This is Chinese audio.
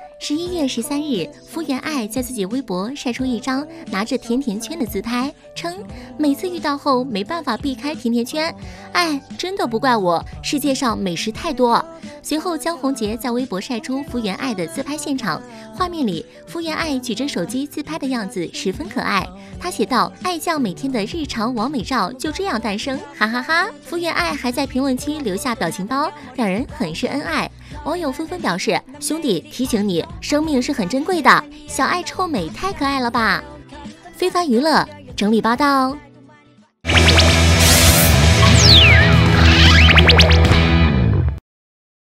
11月13日，福原爱在自己微博晒出一张拿着甜甜圈的自拍，称每次遇到后没办法避开甜甜圈，哎，真的不怪我，世界上美食太多。随后，江宏杰在微博晒出福原爱的自拍现场，画面里福原爱举着手机自拍的样子十分可爱。他写道：“爱酱每天的日常完美照就这样诞生，哈哈哈。”福原爱还在评论区留下表情包，两人很是恩爱。网友纷纷表示：“兄弟，提醒你，生命是很珍贵的，小爱臭美太可爱了吧！”非凡娱乐整理报道。